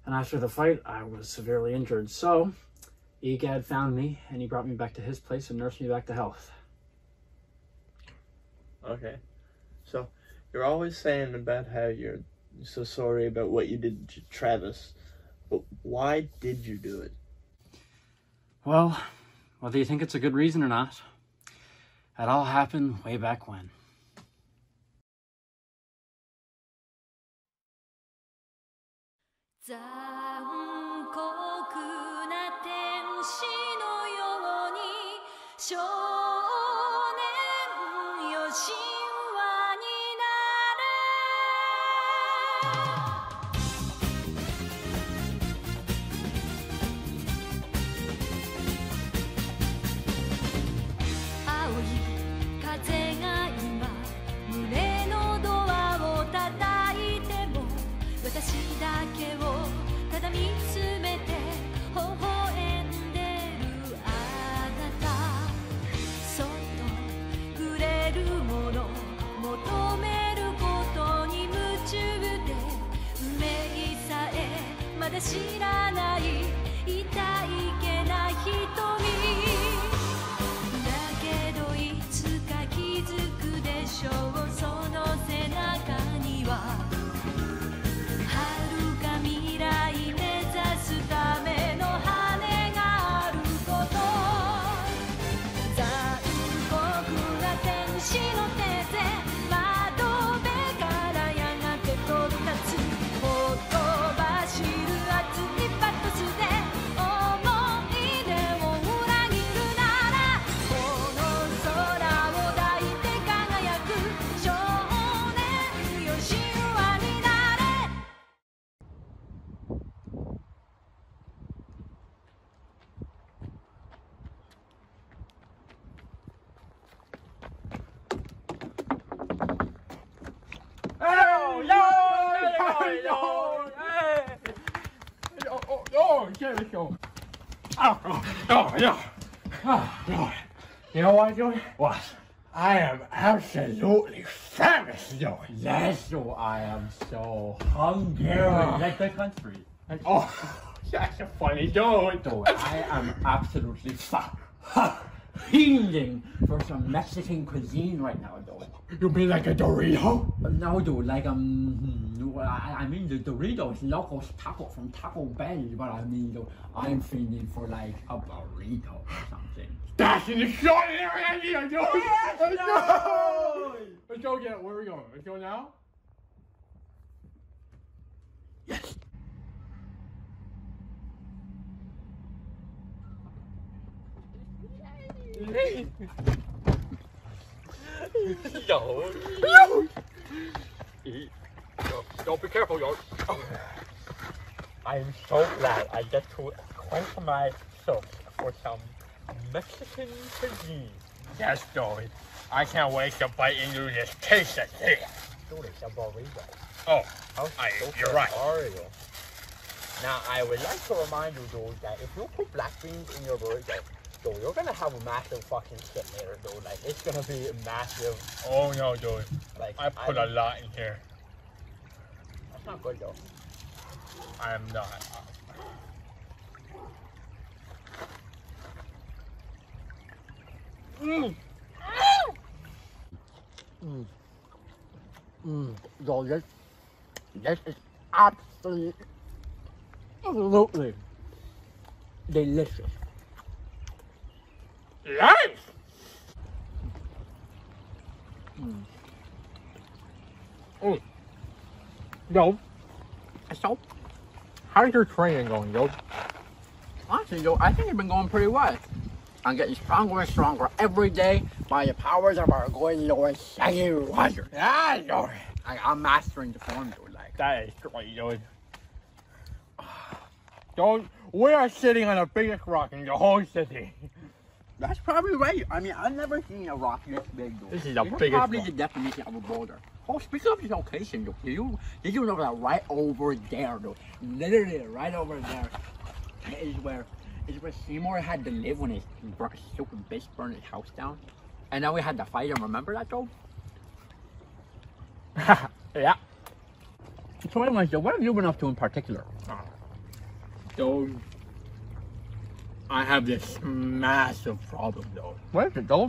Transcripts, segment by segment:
And after the fight, I was severely injured. So, Egad found me, and he brought me back to his place and nursed me back to health. Okay. So, you're always saying about how you're so sorry about what you did to Travis. But why did you do it? Well, whether you think it's a good reason or not, it all happened way back when. You know what, Joey? What? I am absolutely famished, Joey. Yes, Joe, I am so hungry. Like the country. Oh, that's a funny joke. Joe, I am absolutely fiending for some Mexican cuisine right now, Joe. You mean like a Dorito? No, dude, like, I mean the Doritos Locos Taco from Taco Bell, but I mean, dude, I'm fiending for like a burrito or something. That's an extraordinary idea, Joey! Let's go! Let's go get it. Where are we going? Let's go now? Yes! Yo, be careful, yo. I am so glad I get to acquaint myself for some Mexican cuisine. Yes, Joey. I can't wait to bite into this tasty thing. Dude, it's a burrito. Oh, You're right. Now, I would like to remind you, dude, that if you put black beans in your burrito, dude, you're gonna have a massive fucking shit later, dude. Like, it's gonna be massive. Oh no, Joey. Like, I put a lot in here. That's not good, though. I am not. Yo, this is absolutely delicious. Nice! Yo, so, how's your training going, yo? Honestly, yo, I think it's been going pretty well. I'm getting stronger and stronger every day by the powers of our good Lord Shaggy Roger. Yeah, Joey. I'm mastering the form, dude. Like, That is great, Joey. Don't. We are sitting on the biggest rock in the whole city. that's probably right. I mean, I've never seen a rock this big, dude. This is the This biggest probably rock. the definition of a boulder. Oh, speaking of this location, dude, did you know that right over there, dude? Literally right over there is where Seymour had to live when his stupid bitch burned his house down. And then we had the fight, and remember that, though? Yeah. So anyways, what have you been up to in particular? Dude, I have this massive problem, though. What is it, though?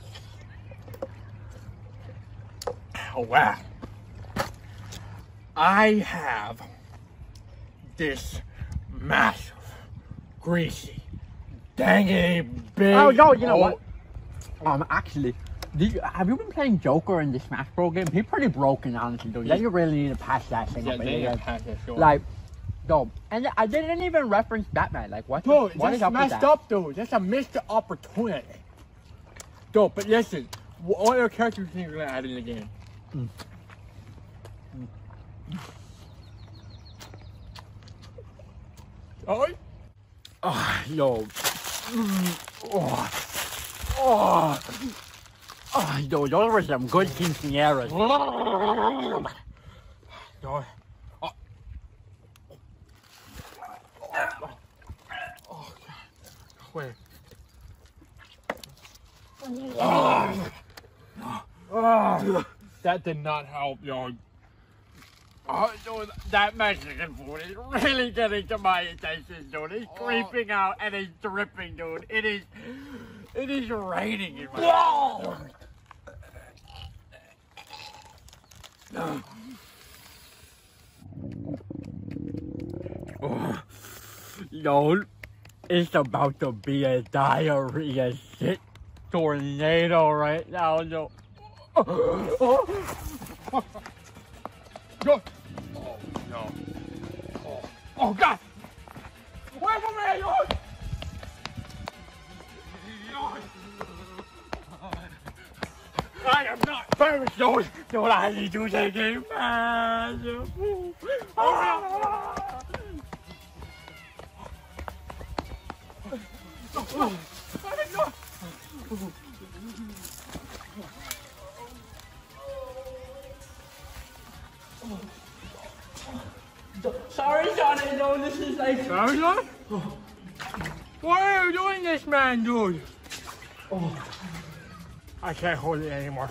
Oh, wow. I have this massive, greasy, dangly, big... Oh, no, you know what? Actually, have you been playing Joker in the Smash Bros game? He's pretty broken, honestly, though. Yeah, you really need to patch that thing up. Like, no, and I didn't even reference Batman. Like, what? Dude, what that's is up with messed that? up, dude. That's a missed opportunity. Dude, but listen, what other characters do you think you're gonna add in the game? Oh, Yo. Yo, those were some good quinceañeras. no. Wait. That did not help, yo. Oh, dude, that Mexican food is really getting to my attention, dude. It's creeping out and it's dripping, dude. It is raining in my mouth. Yo, it's about to be a diarrhea shit tornado right now, yo. Go. Oh, no. Oh, God. Wait for me, yo. I am not famous, dude. Dude, I need to take it, man. Sorry, Johnny, no, this is like... Sorry, John? Why are you doing this, man, dude? Oh, I can't hold it anymore.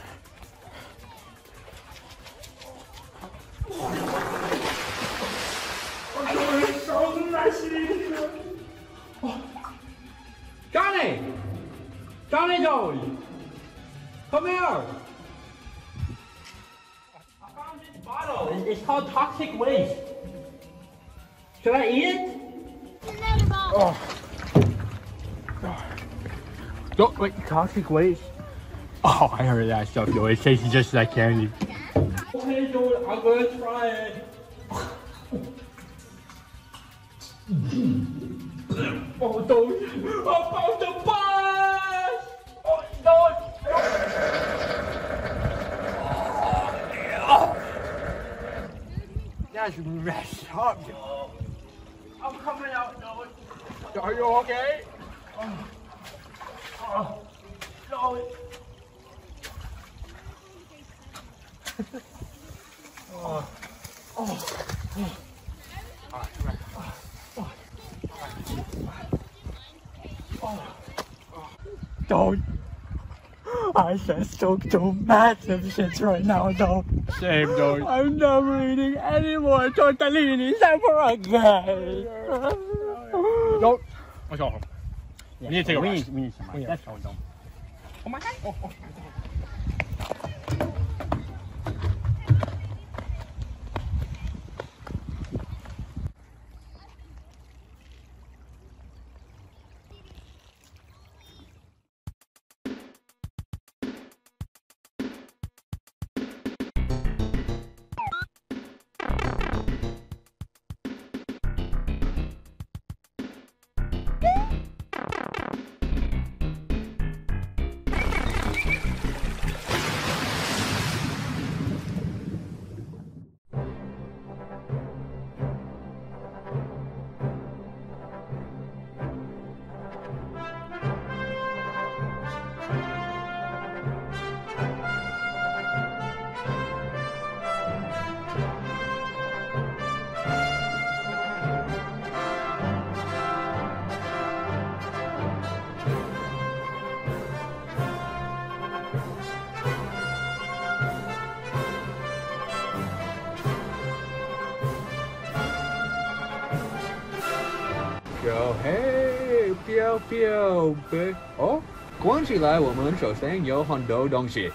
It's so messy. Johnny! Johnny, dude! Come here! I found this bottle. It's called toxic waste. Should I eat it? Oh. Don't wait, toxic waste. Oh, I heard that stuff, yo. It tastes just like candy. Okay, dude, I'm gonna try it. Oh, dude, I'm about to bust! Oh, dude. That's messed up, yo. I'm coming out, dude. Are you okay? Dude. Dude, I just took two massive shits right now, dude. Same, dude. I'm never eating any more tortellinis ever again. Don't. Let's go home. We need to take a rest. We need some rest. Let's go, dude. Oh my God. Oh. 小黑飘飘飞哦，关起来，我们首先有很多东西。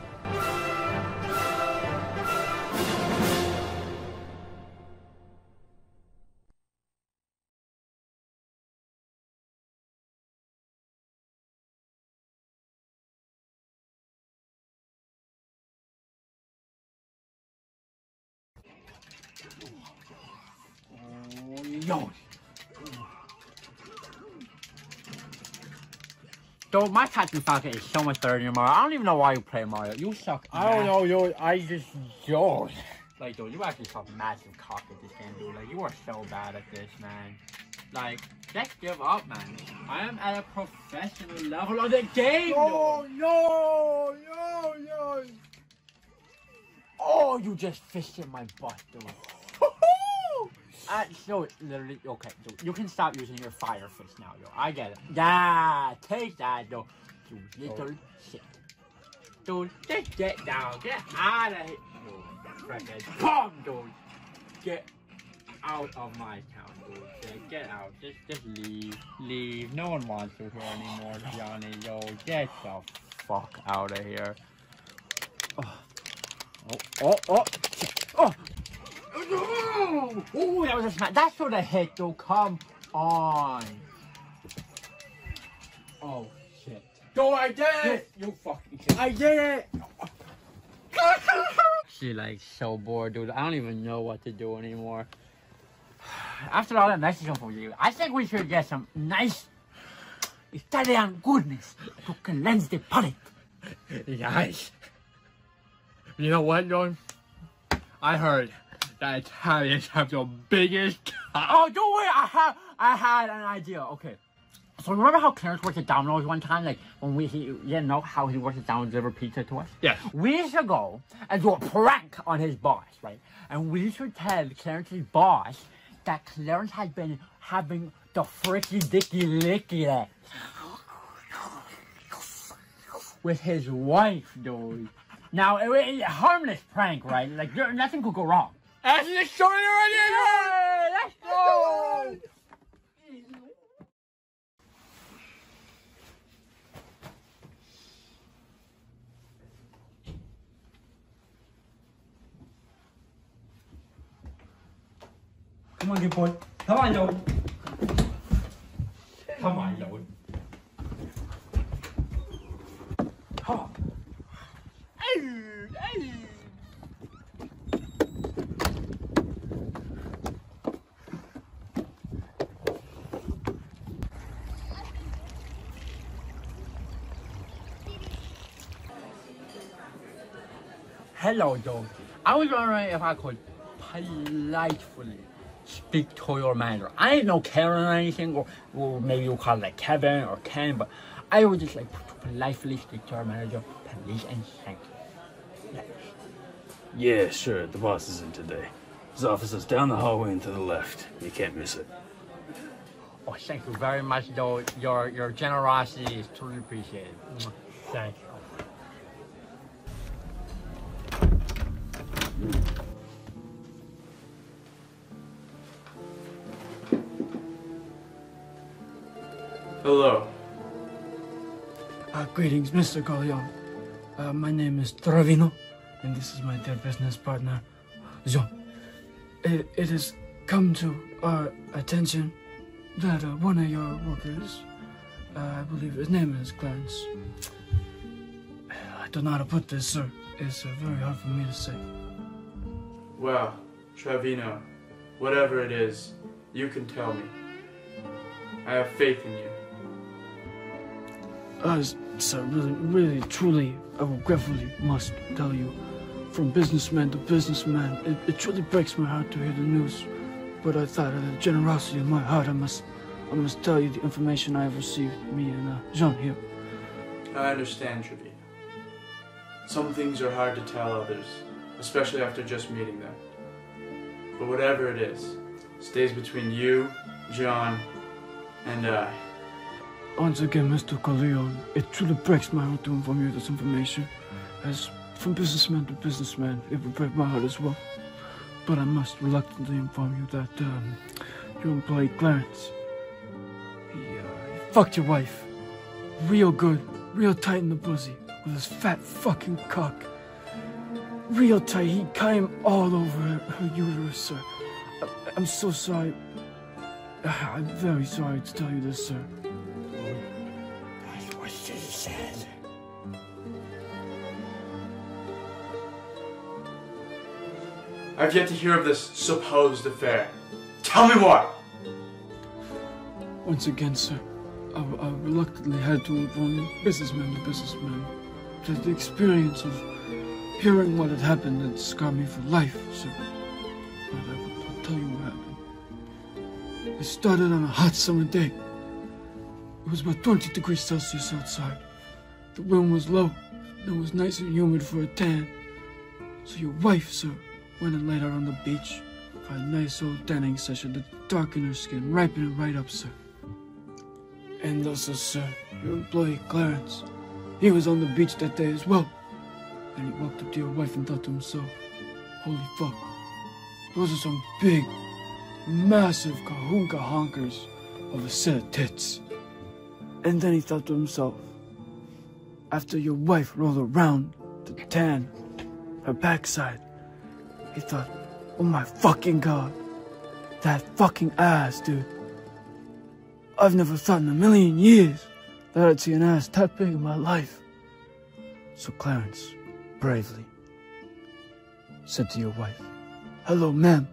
Yo. Dude, my Captain Falcon is so much better than your Mario. I don't even know why you play Mario. You suck. I don't know, yo. I just, yo. Like, dude, you actually suck massive cock at this game, dude. Like, you are so bad at this, man. Like, just give up, man. I am at a professional level of the game, No, dude. no, no, no. Oh, you just fished in my butt, dude. So, literally, okay, dude, you can stop using your fire fist now, yo. I get it. Yeah, take that, though. You little shit. Dude, just get down. Get out of here. Dude, come, dude. Get out of my town, dude. Get out. Just leave. Leave. No one wants you here anymore, Johnny. Yo, get the fuck out of here. Oh, that was a smack. That should have hit, though. Come on. Oh, shit. Yo, I did it. You fucking kid. I did it. She like so bored, dude. I don't even know what to do anymore. After all that Mexican food you, I think we should get some nice Italian goodness to cleanse the palate. Nice. You know what, John? I heard that Italians have the biggest cock. Oh, don't worry. I had an idea. Okay. So remember how Clarence worked at Domino's one time? Like when you didn't know how he worked at Domino's, deliver pizza to us? Yes. We should go and do a prank on his boss, right? And we should tell Clarence's boss that Clarence has been having the fricky dicky licky that with his wife, dude. Now, it's a harmless prank, right? Like, nothing could go wrong. That's the story already. Let's go! Come on, good boy. Come on, Lord. Come on, Lord. Huh. Hello, dog. I was wondering if I could politely speak to your manager. I ain't no Karen or anything, or maybe you call it like Kevin or Ken, but I would just like to politely speak to your manager, please and thank you. Yeah, sure. The boss is in today. His office is down the hallway and to the left. You can't miss it. Oh, thank you very much, though. Your generosity is truly appreciated. Thank you. Hello. Greetings, Mr. Corleone. My name is Trevino, and this is my dear business partner, John. It has come to our attention that one of your workers, I believe his name is Clarence. I don't know how to put this, sir. It's very hard for me to say. Well, Trevino, whatever it is, you can tell me. I have faith in you. Sir, really, truly, I regretfully must tell you, from businessman to businessman, it truly breaks my heart to hear the news. But I thought, out of the generosity of my heart, I must tell you the information I have received, me and John here. I understand, Trevino. Some things are hard to tell others, especially after just meeting them. But whatever it is, stays between you, John, and I. Once again, Mr. Corleone, it truly breaks my heart to inform you this information. As from businessman to businessman, it would break my heart as well. But I must reluctantly inform you that your employee Clarence fucked your wife. Real good, real tight in the pussy, with his fat fucking cock. Real tight, he came all over her uterus, sir. I'm so sorry. I'm very sorry to tell you this, sir. That's what she said. I've yet to hear of this supposed affair. Tell me more! Once again, sir, I reluctantly had to inform you, businessman to businessman, that the experience of hearing what had happened had scarred me for life, sir. But I'll tell you what happened. It started on a hot summer day. It was about 20 degrees Celsius outside. The wind was low, and it was nice and humid for a tan. So your wife, sir, went and laid out on the beach for a nice old tanning session to darken her skin, ripen it right up, sir. And also, sir, your employee, Clarence, he was on the beach that day as well. And he walked up to your wife and thought to himself, holy fuck, those are some big, massive kahunka honkers of a set of tits. And then he thought to himself, after your wife rolled around to tan her backside, he thought, oh my fucking god, that fucking ass, dude. I've never thought in a million years that I'd see an ass that big in my life. So Clarence, bravely, said to your wife, hello, ma'am.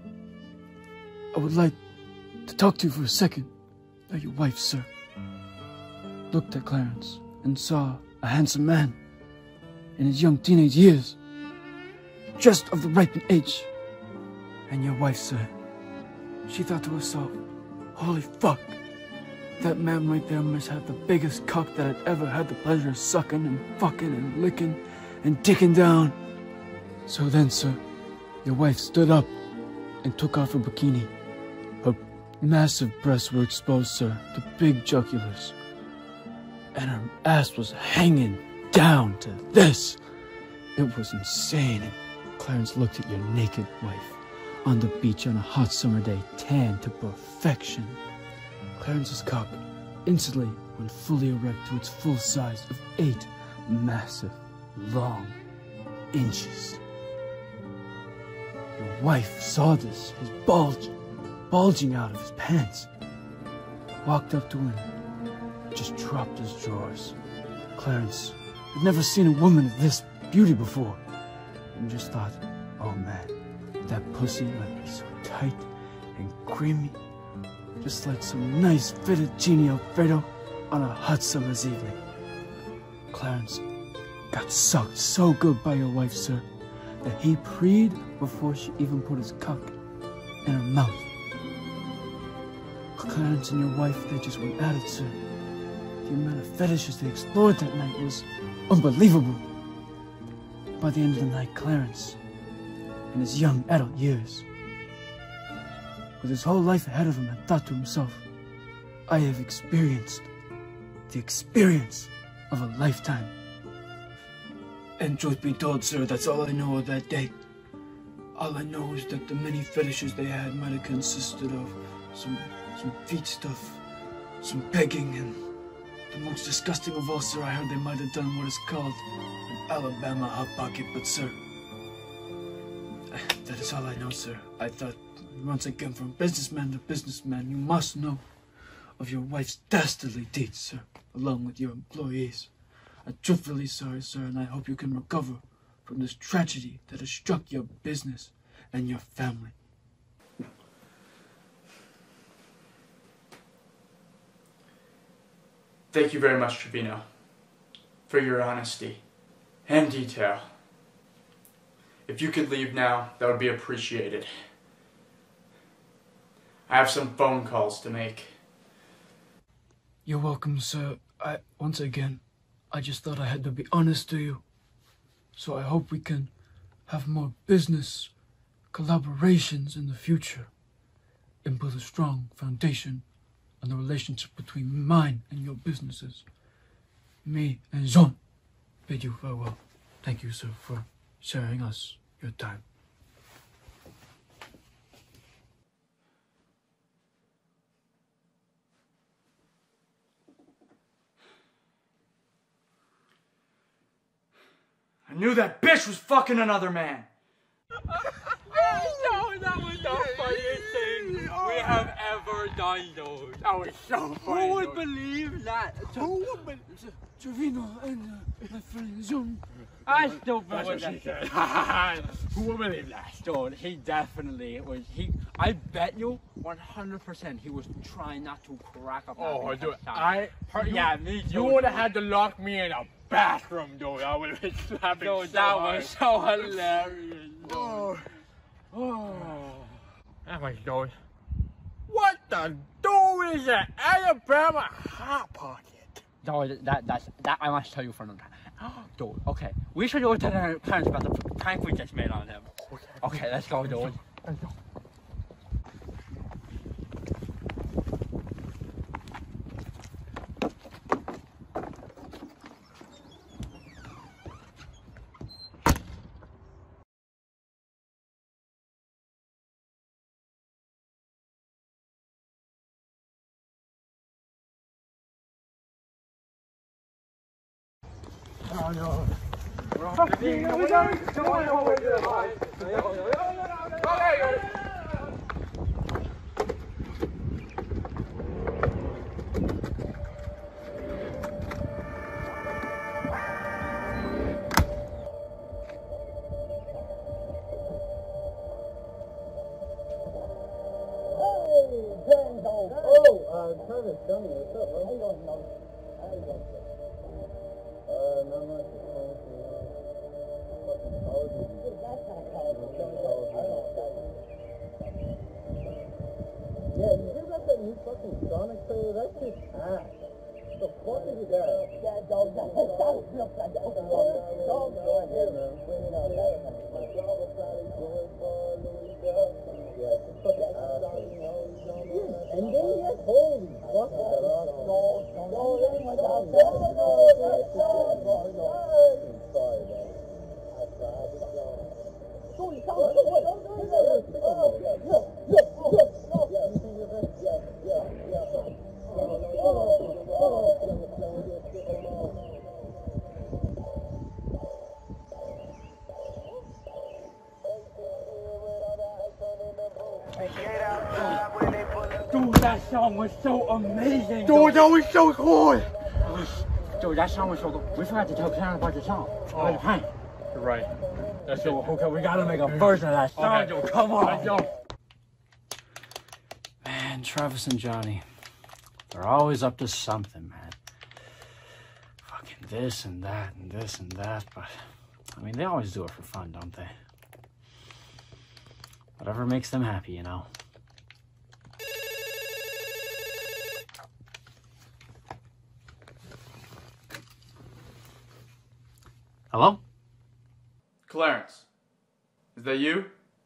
I would like to talk to you for a second. Now your wife, sir, looked at Clarence and saw a handsome man in his young teenage years, just of the ripened age. And your wife, sir, she thought to herself, holy fuck, that man right there must have the biggest cock that I'd ever had the pleasure of sucking and fucking and licking and dicking down. So then, sir, your wife stood up and took off her bikini. Her massive breasts were exposed, sir, to big jugulars. And her ass was hanging down to this. It was insane. And Clarence looked at your naked wife on the beach on a hot summer day, tan to perfection. Clarence's cock instantly went fully erect to its full size of 8 massive, long inches. Your wife saw this, his bulging out of his pants, walked up to him, just dropped his drawers. Clarence had never seen a woman of this beauty before, and just thought, oh man, that pussy might be so tight and creamy, just like some nice fettuccine Alfredo on a hot summer's evening. Clarence got sucked so good by your wife, sir, that he preed before she even put his cock in her mouth. Clarence and your wife, they just went at it, sir. The amount of fetishes they explored that night was unbelievable. By the end of the night, Clarence, in his young adult years, with his whole life ahead of him, had thought to himself, I have experienced the experience of a lifetime. And truth be told, sir, that's all I know of that day. All I know is that the many fetishes they had might have consisted of some feet stuff, some pegging, and the most disgusting of all, sir, I heard they might have done what is called an Alabama hot pocket, but sir, that is all I know, sir. I thought, once again, from businessman to businessman, you must know of your wife's dastardly deeds, sir, along with your employees. I'm truthfully sorry, sir, and I hope you can recover from this tragedy that has struck your business and your family. Thank you very much, Trevino, for your honesty and detail. If you could leave now, that would be appreciated. I have some phone calls to make. You're welcome, sir. Once again, I just thought I had to be honest to you. So I hope we can have more business collaborations in the future and build a strong foundation on the relationship between mine and your businesses. Me and John bid you farewell. Thank you, sir, for sharing us your time. I knew that bitch was fucking another man. No, that was the funniest thing we have ever done, dude. That was so funny. Who would believe that? Who would believe? Trevino and my friend John. I still believe that. Who would believe that? Dude, he definitely was. I bet you 100% he was trying not to crack up. Oh, dude, yeah, me too. You would have had to lock me in a bathroom, dude. I would have been slapping Dude, that was so hilarious, dude. That was dude. What the dude is an Alabama hot pocket? Dude, that I must tell you for another time. Dude, okay, we should go to Clarence about the prank we just made on him. Okay, let's go, dude. Let's go. Oh no. Clarence, Johny, what's up, bro? How you doing, Johny? How you doing, sir? Not much. Just trying to fucking college. That's not college. Yeah, you hear about that new fucking Sonic trailer? That shit's ass. What the fuck is it that? Yeah, dog, go ahead, man. Bring it out. Yeah, it's just fucking ass. Ending yet? Holy fuck. Dude, that song was so amazing. Dude, that was so cool. Dude, that song was so good. We forgot to tell Clarence about the song. Oh. The prank. You're right. That's So, okay, we gotta make a version of that song, Okay. dude. Come on. Let's go. Man, Travis and Johnny, they're always up to something, man. Fucking this and that and this and that, but I mean, they always do it for fun, don't they? Whatever makes them happy, you know. Hello? Clarence, is that you?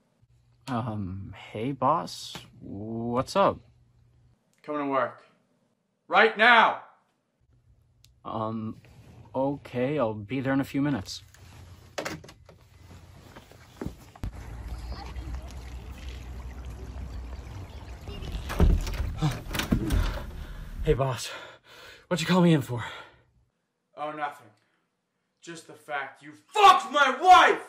Hey, boss. What's up? Coming to work. Right now! Okay, I'll be there in a few minutes. Hey, boss. What'd you call me in for? Oh, nothing. Just the fact you fucked my wife!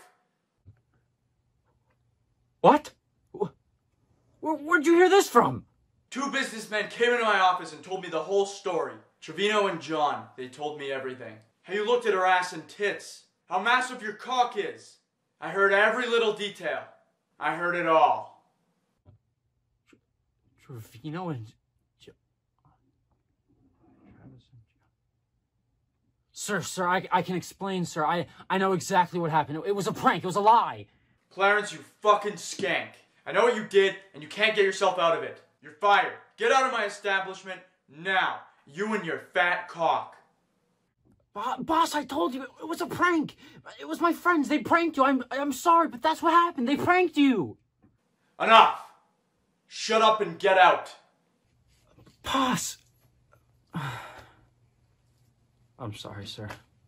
What? Where'd you hear this from? Two businessmen came into my office and told me the whole story. Trevino and John, they told me everything. How you looked at her ass and tits. How massive your cock is. I heard every little detail. I heard it all. Trevino and Sir, I can explain, sir. I know exactly what happened. It was a prank. It was a lie. Clarence, you fucking skank. I know what you did, and you can't get yourself out of it. You're fired. Get out of my establishment now. You and your fat cock. Boss, I told you, it was a prank. It was my friends. They pranked you. I'm sorry, but that's what happened. They pranked you. Enough. Shut up and get out. Boss. I'm sorry, sir.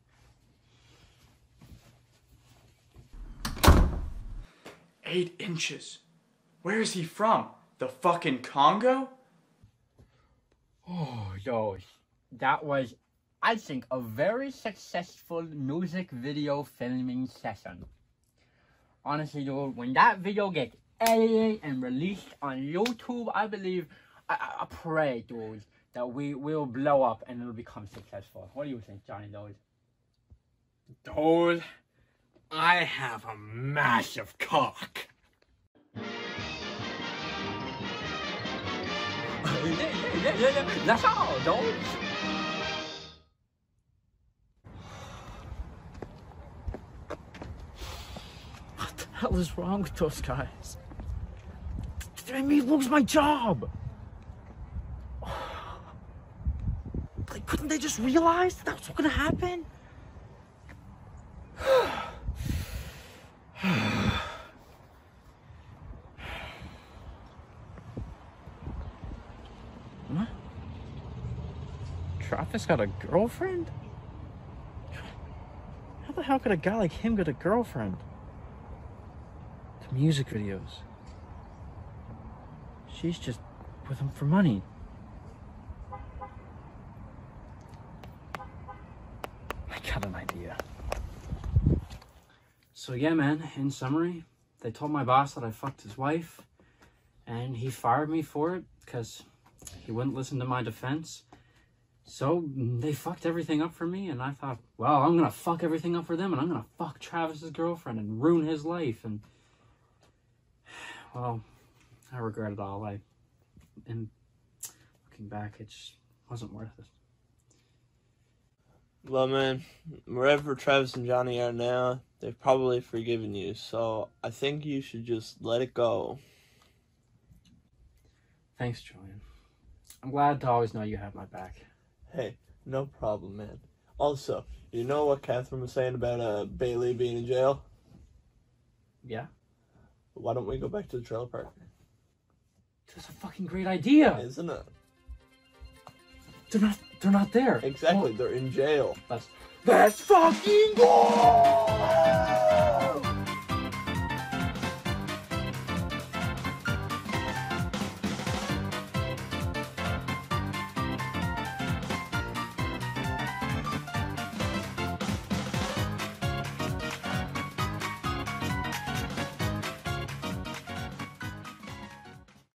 "8 inches. Where is he from? The fucking Congo?" Oh, yo, that was I think, a very successful music video filming session. Honestly, dude, when that video gets edited and released on YouTube, I believe, I pray, dude, that we will blow up and it'll become successful. What do you think, Johnny, dude? Dude, I have a massive cock. Yeah, that's all, dude. What the hell is wrong with those guys? They made me lose my job. Like, couldn't they just realize that was gonna happen? What? Travis got a girlfriend? How the hell could a guy like him get a girlfriend? The music videos. She's just with him for money. I got an idea. So yeah, man, in summary, they told my boss that I fucked his wife, and he fired me for it because he wouldn't listen to my defense. So they fucked everything up for me, and I thought, well, I'm gonna fuck everything up for them, and I'm gonna fuck Travis's girlfriend and ruin his life. And well, I regret it all. And looking back, it just wasn't worth it. Well, man, wherever Travis and Johnny are now, they've probably forgiven you, so I think you should just let it go. Thanks, Julian. I'm glad to always know you have my back. Hey, no problem, man. Also, you know what Catherine was saying about Bailey being in jail? Yeah? Why don't we go back to the trailer park? That's a fucking great idea! Isn't it? They're not there. Exactly, Well, they're in jail. Let's fucking go!